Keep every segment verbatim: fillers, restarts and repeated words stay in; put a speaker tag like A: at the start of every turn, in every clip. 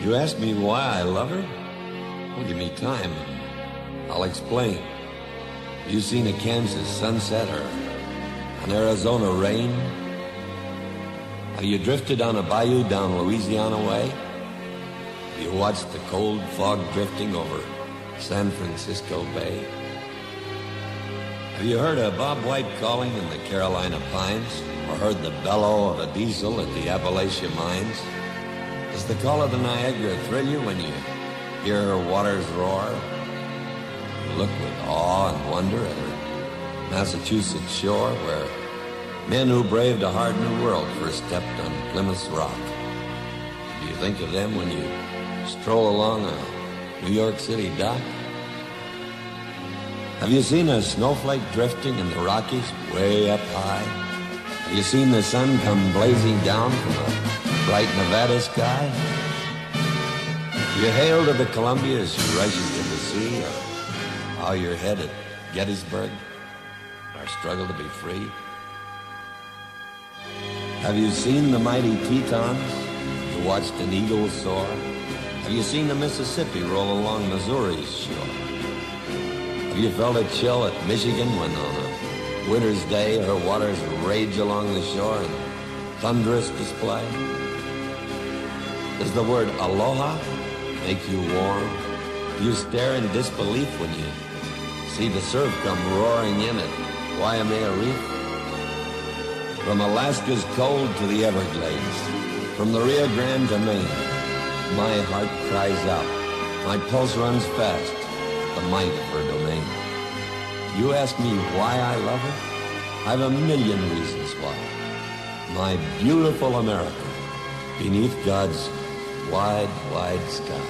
A: You ask me why I love her? Well, give me time. I'll explain. Have you seen a Kansas sunset or an Arizona rain? Have you drifted on a bayou down Louisiana way? Have you watched the cold fog drifting over San Francisco Bay? Have you heard a Bob White calling in the Carolina pines, or heard the bellow of a diesel at the Appalachia mines? Does the call of the Niagara thrill you when you hear her waters roar? You look with awe and wonder at her Massachusetts shore, where men who braved a hard new world first stepped on Plymouth's rock. Do you think of them when you stroll along a New York City dock? Have you seen a snowflake drifting in the Rockies way up high? Have you seen the sun come blazing down from a bright Nevada sky? You hail to the Columbia as she rushes to the sea, or bow your head at Gettysburg, our struggle to be free? Have you seen the mighty Tetons? You watched an eagle soar? Have you seen the Mississippi roll along Missouri's shore? Have you felt a chill at Michigan when on a winter's day her waters rage along the shore in thunderous display? Does the word aloha make you warm? Do you stare in disbelief when you see the surf come roaring in at Waimea Reef? From Alaska's cold to the Everglades, from the Rio Grande to Maine, my heart cries out, my pulse runs fast, the might of her domain. You ask me why I love her? I've a million reasons why. My beautiful America, beneath God's wide, wide sky.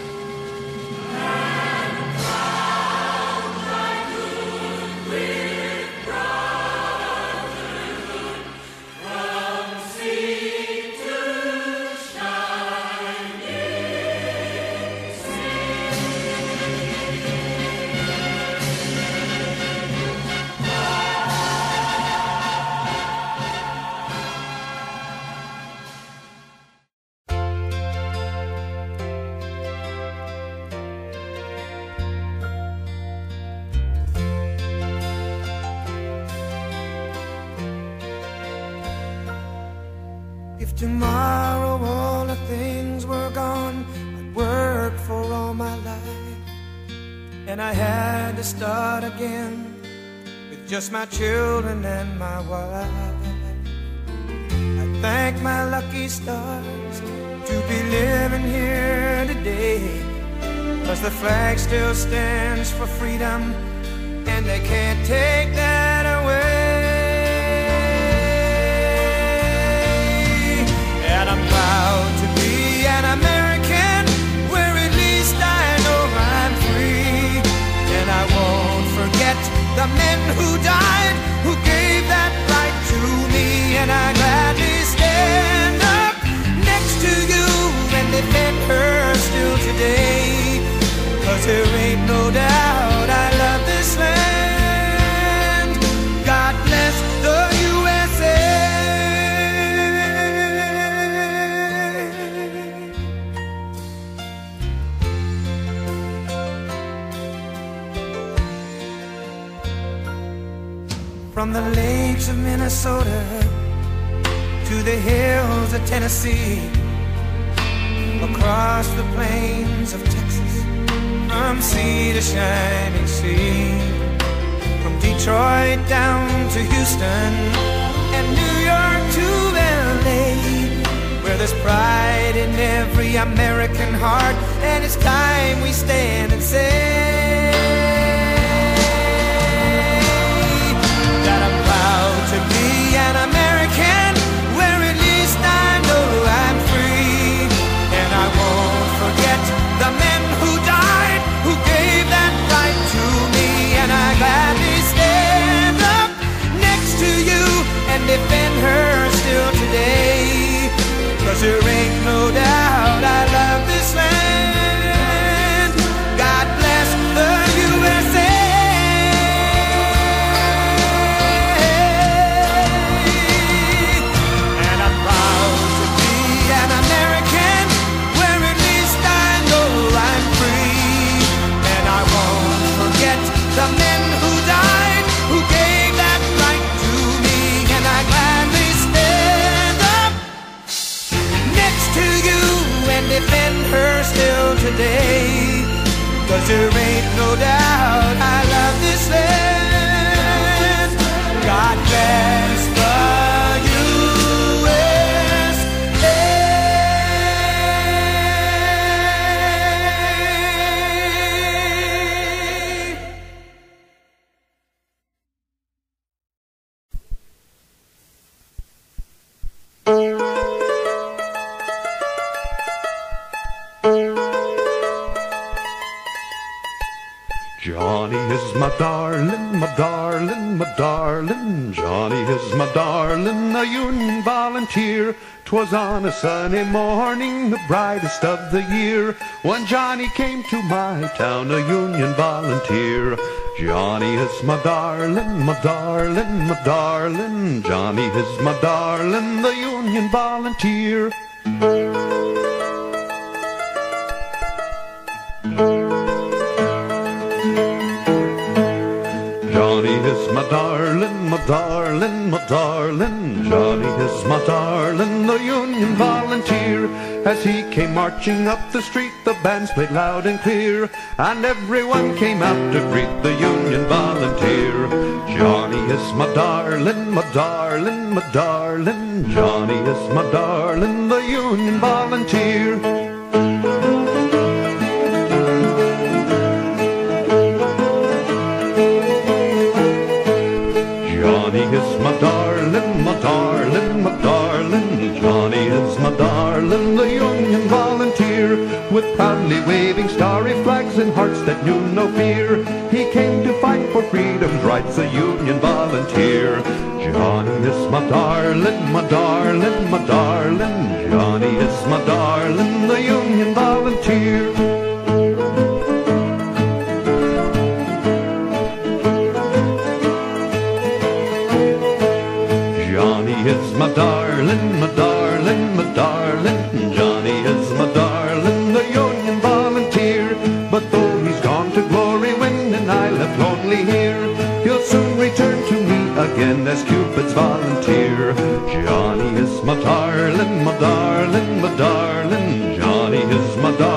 B: Tomorrow all the things were gone I'd worked for all my life, and I had to start again with just my children and my wife. I thank my lucky stars to be living here today, 'cause the flag still stands for freedom, and they can't take that away. And I'm proud to be an American, where at least I know I'm free. And I won't forget the men who died, who gave that right to me. And I gladly stand up next to you and defend her still today, 'cause there ain't no doubt I love this land. God bless the U S A. From the lakes of Minnesota to the hills of Tennessee, across the plains of Texas, from sea to shining sea, from Detroit down to Houston and New York to L A, where there's pride in every American heart, and it's time we stand and say that I'm proud to be an American, where at least I know I'm free. And I won't forget the men who died, who gave that right to me. And I gladly stand up next to you and defend her still today, 'cause there ain't no doubt I love this land. God bless There ain't no doubt I love this land. God bless the U S A.
C: Johnny is my darling, my darling, my darling. Johnny is my darling, a Union volunteer. 'Twas on a sunny morning, the brightest of the year, when Johnny came to my town, a Union volunteer. Johnny is my darling, my darling, my darling. Johnny is my darling, the Union volunteer. Johnny is my darling, my darling, my darling. Johnny is my darling, the Union volunteer. As he came marching up the street, the bands played loud and clear, and everyone came out to greet the Union volunteer. Johnny is my darling, my darling, my darling. Johnny is my darling, the Union volunteer. Johnny is my darling, my darling, my darling. Johnny is my darling, the Union volunteer. With proudly waving starry flags and hearts that knew no fear, he came to fight for freedom's rights, a Union volunteer. Johnny is my darling, my darling, my darling. Johnny is my darling, the Union volunteer. Johnny is my darling, my darling, my darling. Johnny is my darling, the Union volunteer. But though he's gone to glory when and I left lonely here, he'll soon return to me again as Cupid's volunteer. Johnny is my darling, my darling, my darling. Johnny is my darling.